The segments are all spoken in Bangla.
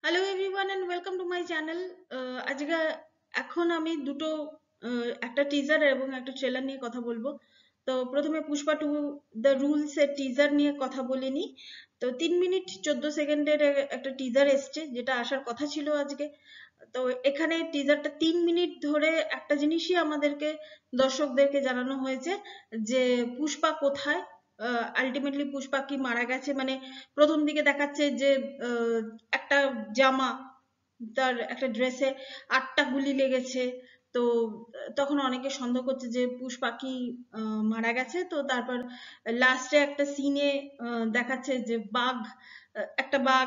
Hello everyone and welcome to my channel. আজকে এখন আমি দুটো একটা টিজার এবং একটা ট্রেলার নিয়ে কথা বলবো। তো প্রথমে পুষ্পা 2 দ্য রুলস এর টিজার নিয়ে কথা বলিনি। তো 3 মিনিট 14 সেকেন্ডের একটা টিজার এসছে, যেটা আসার কথা ছিল আজকে। তো এখানে টিজারটা 3 মিনিট ধরে একটা জিনিসই আমাদেরকে দর্শকদেরকে জানানো হয়েছে যে পুষ্পা কোথায়, আলটিমেটলি পুষ্পা কি মারা গেছে। মানে প্রথম দিকে দেখাচ্ছে যে একটা জামা, তার একটা ড্রেসে 8টা গুলি লেগেছে। তো তখন অনেকে সন্দেহ করছে যে পুষ্পা কি মারা গেছে। তো তারপর লাস্টে একটা সিনে দেখাচ্ছে যে বাঘ, একটা বাঘ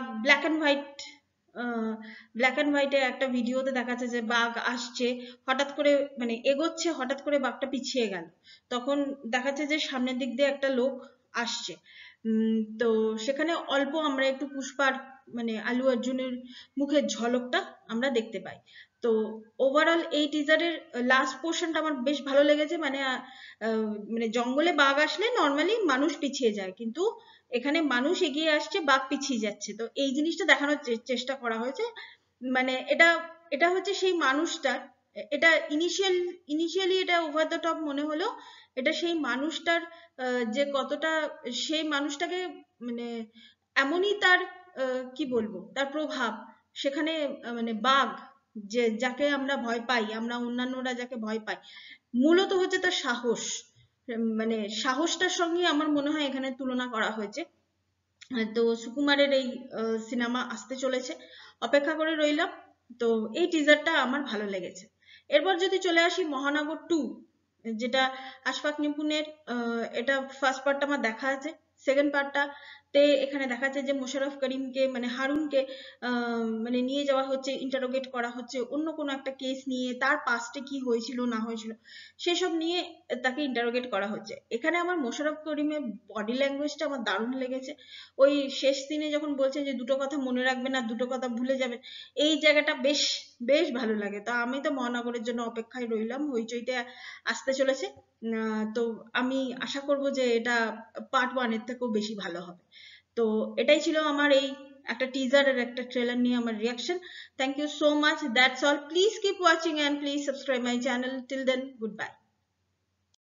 ব্ল্যাক অ্যান্ড হোয়াইটে একটা ভিডিওতে দেখাচ্ছে যে বাঘ আসছে হঠাৎ করে, মানে এগোচ্ছে, হঠাৎ করে বাঘটা পিছিয়ে গেল। তখন দেখাচ্ছে যে সামনের দিক দিয়ে একটা লোক আসছে। তো সেখানে অল্প আমরা একটু পুষ্পার, মানে আলু অর্জুনের মুখের ঝলকটা আমরা দেখতে পাই। তো ওভারঅল এই টিজারের লাস্ট পোর্শনটা আমার বেশ ভালো লেগেছে। মানে জঙ্গলে বাঘ আসলে নর্মালি মানুষ পিছিয়ে যায়, কিন্তু এখানে মানুষ এগিয়ে আসছে, বাঘ পিছিয়ে যাচ্ছে। তো এই জিনিসটা দেখানোর চেষ্টা করা হয়েছে। মানে এটা এটা হচ্ছে সেই মানুষটার, এটা ইনিশিয়ালি এটা ওভার দ্য টপ মনে হলো। এটা সেই মানুষটার যে কতটা সেই মানুষটাকে, মানে এমনই তার কি বলবো, তার প্রভাব সেখানে। মানে বাঘ, যে যাকে আমরা ভয় পাই, আমরা অন্যান্যরা যাকে ভয় পাই, মূলত হচ্ছে তার সাহস। মানে সাহসটার সঙ্গে আমার মনে হয় এখানে তুলনা করা হয়েছে। তো সুকুমারের এই সিনেমা আসতে চলেছে, অপেক্ষা করে রইলাম। তো এই টিজারটা আমার ভালো লেগেছে। এরপর যদি চলে আসি মহানগর 2, যেটা আশফাক নিপুণের, এটা ফার্স্ট পার্টটা আমার দেখা আছে। সেকেন্ড পার্টটা তে এখানে দেখাচ্ছে যে মোশাররফ করিমকে, মানে হারুনকে মানে নিয়ে যাওয়া হচ্ছে, ইন্টারোগেট করা হচ্ছে অন্য কোনো একটা কেস নিয়ে, তার পাস্টে কি হয়েছিল না হয়েছিল সেসব নিয়ে তাকে ইন্টারোগেট করা হচ্ছে। এখানে আমার মোশাররফ করিমের বডি ল্যাঙ্গুয়েজটা আমার দারুণ লেগেছে। ওই শেষ দিনে যখন বলছেন যে দুটো কথা মনে রাখবেন আর দুটো কথা ভুলে যাবেন, এই জায়গাটা বেশ বেশ ভালো লাগে। তো আমি তো মহানগরের জন্য অপেক্ষায় রইলাম, হইচইতে আসতে চলেছে। তো আমি আশা করব যে এটা পার্ট 1 এর থেকেও বেশি ভালো হবে। তো এটাই ছিল আমার এই একটা টিজার আর একটা ট্রেলার নিয়ে আমার reaction. Thank you so much, that's all. Please keep watching and please subscribe my channel. Till then, good by.